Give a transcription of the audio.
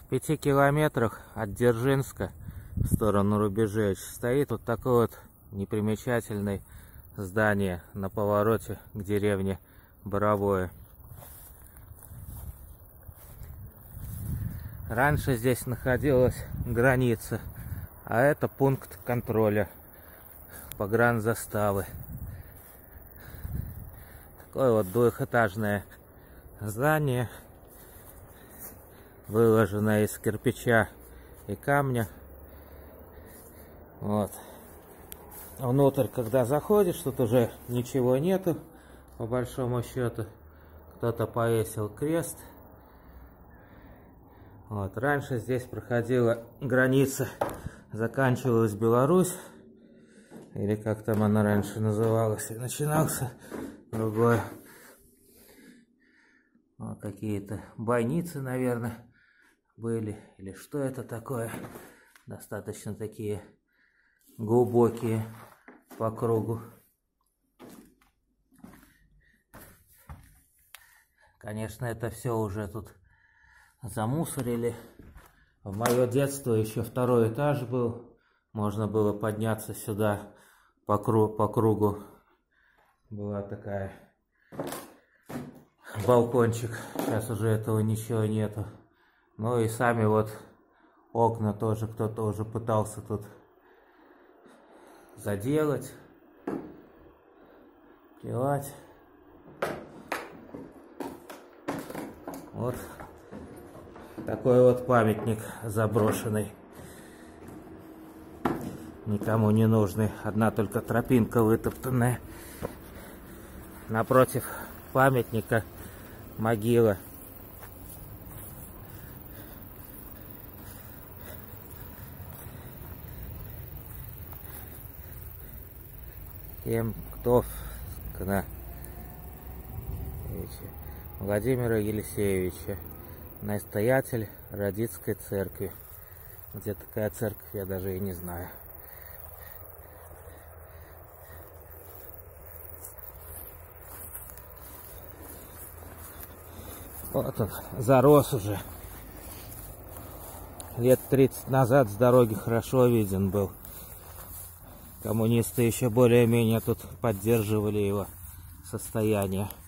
В 5 километрах от Дзержинска в сторону Рубежевич стоит вот такое вот непримечательное здание на повороте к деревне Боровое. Раньше здесь находилась граница, а это пункт контроля погранзаставы. Такое вот двухэтажное здание, выложенное из кирпича и камня. Вот. Внутрь, когда заходишь, тут уже ничего нету, по большому счету. Кто-то повесил крест. Вот. Раньше здесь проходила граница, заканчивалась Беларусь, или как там она раньше называлась, и начинался другой. Вот какие-то бойницы, наверное, были, или что это такое, достаточно такие глубокие по кругу. Конечно, это все уже тут замусорили. В мое детство еще второй этаж был, можно было подняться сюда по кругу. Была такая балкончик, сейчас уже этого ничего нету. Ну и сами вот окна тоже кто-то уже пытался тут заделать, плевать. Вот такой вот памятник заброшенный, никому не нужный, одна только тропинка вытоптанная. Напротив памятника могила. Владимира Елисеевича, настоятель Радицкой церкви. Где такая церковь, я даже и не знаю. Вот он, зарос уже. Лет 30 назад с дороги хорошо виден был. Коммунисты еще более-менее тут поддерживали его состояние.